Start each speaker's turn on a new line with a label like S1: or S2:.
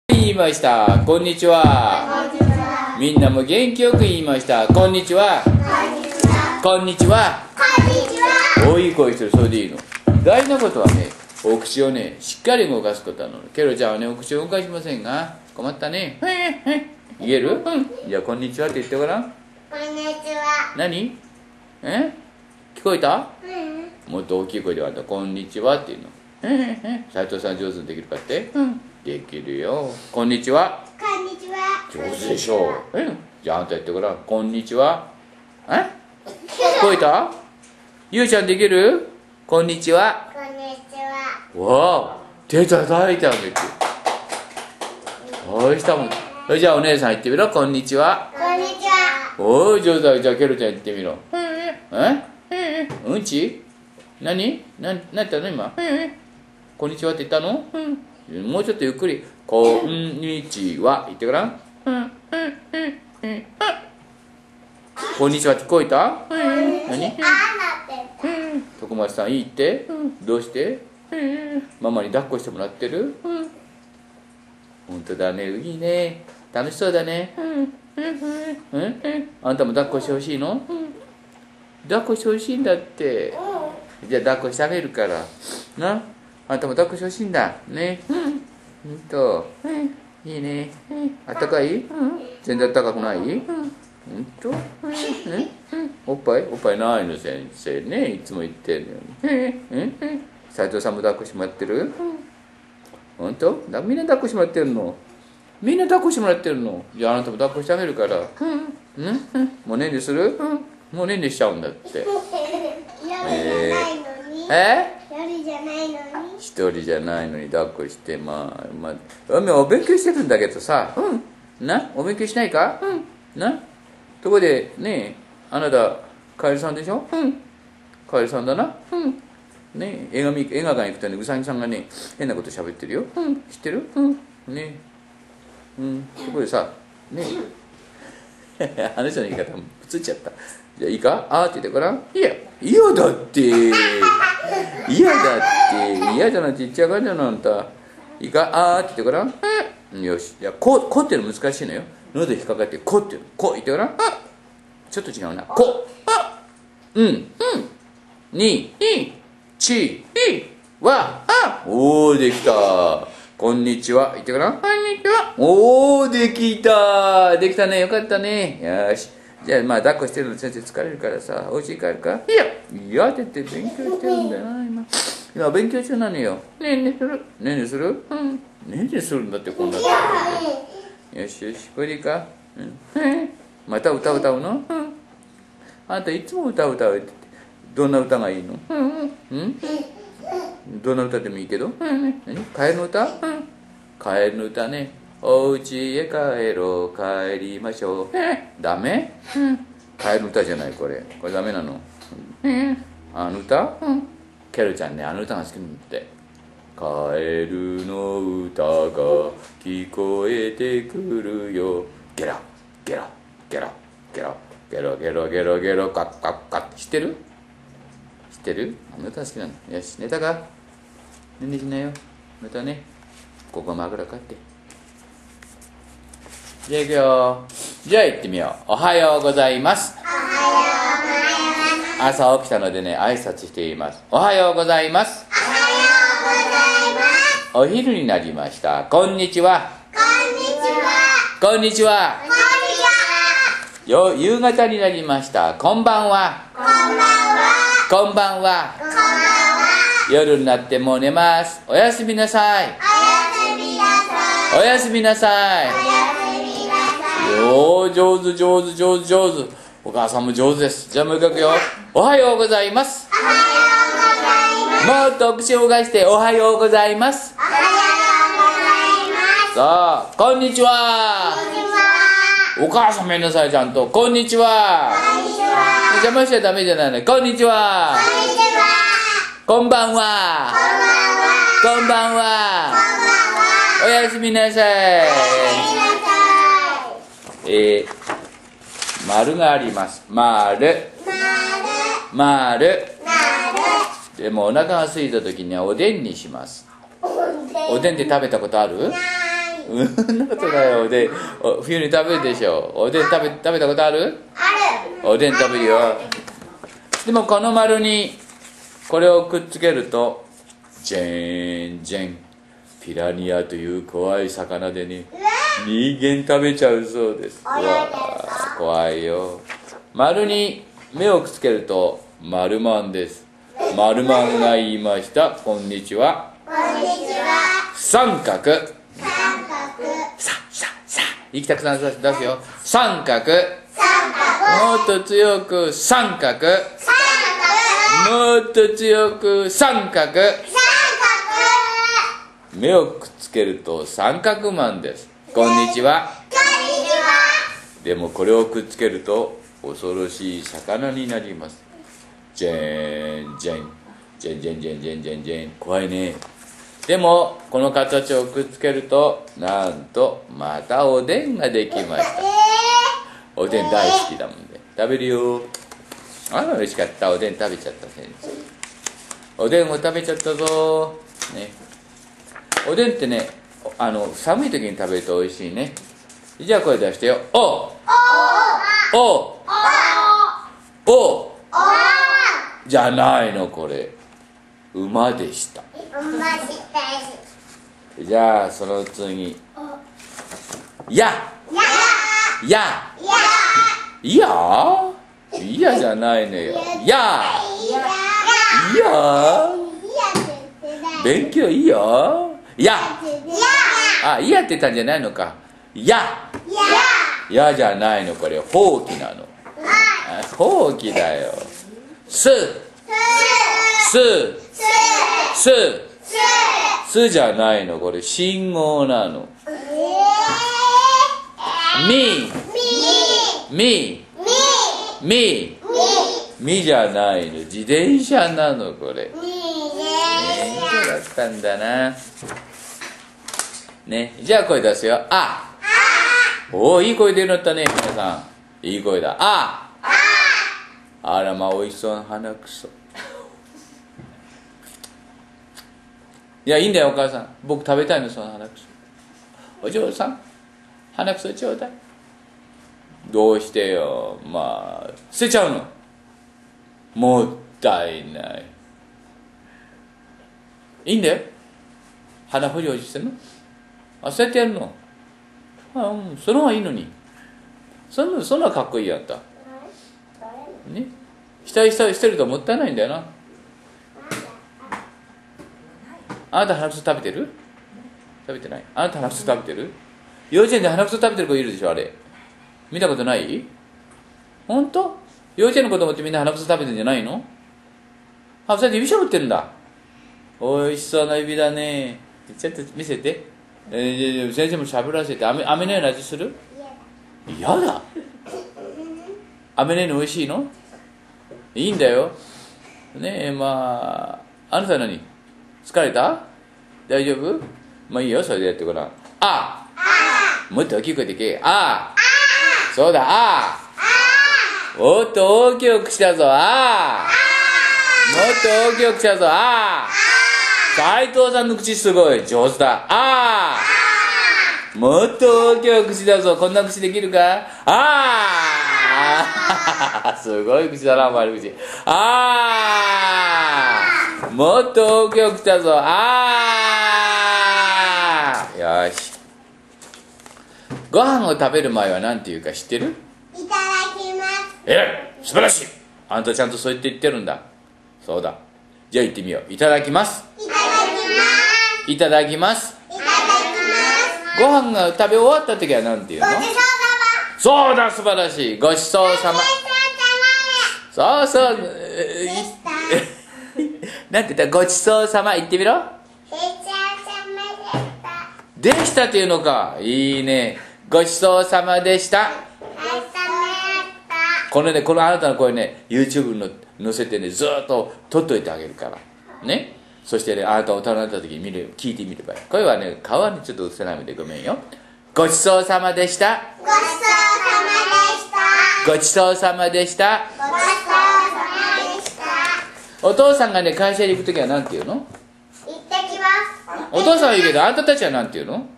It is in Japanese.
S1: 言いました。こんにちは。みんなも元気よく言いました。こんにちは。こんにちは。大きい声してる。それでいいの。大事なことはね、お口をね、しっかり動かすことなの。ケロちゃんはね、お口を動かしませんが、困ったね。言える？じゃあ、こんにちはって言ってごらん。
S2: こんにちは。
S1: 何？聞こえた？もっと大きい声ではあんた、こんにちはって言うの。斉藤さん上手にできるかって？できるよ。こんにちは。
S2: こんにちは。
S1: 上手でしょう。じゃああんた言ってごらん。こんにちは。聞こえた？ゆうちゃんできる？こんにちは。
S2: こんにちは。
S1: わあ、手叩いてあげて。おいしたもん。じゃあお姉さん言ってみろ。こんにちは。
S2: こんにちは。
S1: おい、上手だ。じゃあケロちゃん言ってみろ。うんち？何言ったの今？こんにちはって言ったの？もうちょっとゆっくり。こんにちは言ってごらん。こんにちは聞こえた？何？徳松さんいいって？どうして？ママに抱っこしてもらってる？本当だね。いいね。楽しそうだね。あんたも抱っこしてほしいの？抱っこしてほしいんだって。じゃあ抱っこしてあげるからな。あんたも抱っこしてほしいんだね。いいね。あったかい？全然あったかくない？おっぱいないの先生ね。いつも言ってるのに。斉藤さんも抱っこしてもらってる？本当？みんな抱っこしてもらってるの？みんな抱っこしてもらってるの？じゃああなたも抱っこしてあげるから。もうねんねする？もうねんねしちゃうんだって。
S2: 夜じゃないのに。
S1: 一人じゃないのに抱っこして、お勉強してるんだけどさ、お勉強しないか？ところでね、あなたカエルさんでしょ？カエルさんだな。ね、映画館行くとね、うさぎさんがね、変なこと喋ってるよ。知ってる？ね、ところでさ、ね、あの人の言い方も映っちゃった。じゃあいいか？あーって言ってごらん。嫌だって。嫌じゃなくて言っちゃうからじゃなあんた。いいか？あーって言ってごらん。よし。じゃあこっていうの難しいのよ。喉引っかかってこっていうの。こ言ってごらん。ちょっと違うな。こ。に、ち、わ、おーできた。こんにちは。言ってごらん。こんにちは。おーできた。できたね。よかったね。よし。じゃあ抱っこしてるの先生疲れるからさ、お家帰るか？いやって言って勉強してるんだよな今勉強中なのよ。ねんねする？ねんねする？ねんねするんだってこんなの。よしよし、これでいいか？また歌歌うの？あんたいつも歌って。どんな歌がいいの？どんな歌でもいいけど。カエルの歌？カエルの歌ね。お家へ帰ろう、帰りましょう。ダメ？カエルの歌じゃないこれダメなの？あの歌？ケロちゃんね、あの歌が好きなんだって。カエルの歌が聞こえてくるよ。ゲロゲロゲロゲロゲロゲロゲロゲロカッカッカッ。知ってる？あの歌好きなの。よし、寝たか？寝てしなよ。寝たね。ここ枕かって。じゃあ行くよ。じゃあ行ってみよう。おはようございます。朝起きたのでね、挨拶しています。おはようございます。お昼になりました。こんにちは。こんにちは。夕方になりました。こんばんは。こんばんは。夜になってもう寝ます。おやすみなさい。おやすみなさい。上手。お母さんも上手です。じゃあもう一回いくよ。おはようございます。もっと口を動かして、おはようございます。さあ、こんにちは。お母さんめんなさい、ちゃんと。こんにちは。邪魔しちゃダメじゃないの。こんにちは。こんばんは。こんばんは。おやすみなさい。丸があります。丸。でもお腹が空いた時にはおでんにします。おでんって食べたことある？ そんなことないよ。おでん冬に食べるでしょ。おでん食べたことある？おでん食べるよ。でもこの丸にこれをくっつけるとジェンジェン、ピラニアという怖い魚でね、人間食べちゃうそうです。うわー、怖いよ。丸に目をくっつけると丸マンです。丸マンが言いました。こんにちは。
S2: こんにちは。
S1: 三角。
S2: 三角。
S1: 息たくさん出すよ。三角。
S2: 三角。
S1: もっと強く三角。
S2: 三
S1: もっと強く三角。
S2: 角。三角。
S1: 目をくっつけると三角マンです。こんにちは。
S2: こんにちは。
S1: でもこれをくっつけると恐ろしい魚になります。ジェンジェンジェンジェンジェンジェンジェンジェン、怖いね。でもこの形をくっつけるとなんとまたおでんができました。おでん大好きだもんで食べるよ。あら美味しかった。おでん食べちゃった先生。おでんを食べちゃったぞね。おでんってね、寒い時に食べると美味しいね。じゃあ声出してよ。おじゃないの、これ馬でした。じゃあその次、やいやじゃないのよ。勉強いいよ。いやって言ったんじゃないのか。やじゃないの、これほうきなの。ほうきだよ。すじゃないの、これ信号なの。みじゃないの、自転車なの、これ。そうだったんだな。ね、じゃあ声出すよ。おー、いい声出るんだったね、皆さん。いい声だ。あらまあ、おいしそうな鼻くそ。いや、いいんだよ、お母さん。僕食べたいの、その鼻くそ。お嬢さん、鼻くそちょうだい。どうしてよ。まあ、捨てちゃうの。もったいない。いいんだよ。鼻ほじほじしてるの。捨ててやるの。その方がいいのに。そんなかっこいいやった。ね。捨てるともったいないんだよな。あなた鼻くそ食べてる？食べてない？あなた鼻くそ食べてる？幼稚園で鼻くそ食べてる子いるでしょ、あれ。見たことない？本当？幼稚園の子供ってみんな鼻くそ食べてるんじゃないの？それで指しゃぶってるんだ。おいしそうな指だね。ちょっと見せて。先生もしゃぶらせて。飴のような味する？嫌だ。飴のように美味しいの？いいんだよ。ねえ、まあ、あなた何？疲れた？大丈夫？まあいいよ、それでやってごらん。もっと大きい声でけ。そうだ、おっと大きい口だぞ。もっと大きい口だぞ。斉藤さんの口すごい上手だ。もっと大きい口だぞ。こんな口できるか？すごい口だな、お前の口。もっと大きい口だぞ。よし。ご飯を食べる前は何て言うか知ってる？
S2: いただきます。
S1: 素晴らしい。あんたちゃんとそう言ってるんだ。そうだ。じゃあ言ってみよう。いただきます。いただきます。ご飯が食べ終わった時は何て言うの？
S2: ごちそうさ
S1: そうだ、素晴らしい。ごちそうさま。そうなんて言った？ごちそうさま言ってみろ。でしたっていうのか。いいね。ごちそうさまでした。このあなたの声ね、YouTube に載せてね、ずっと撮っといてあげるからね。そしてね、あなた大人になった時に聞いてみればいい。声はね、顔はねちょっと映せないのでごめんよ。ごちそうさまでした。ごちそうさまでした。お父さんがね、会社に行く時は何て言うの？
S2: 行ってきます。
S1: お父さんは言うけど、あんたたちは何て言うの？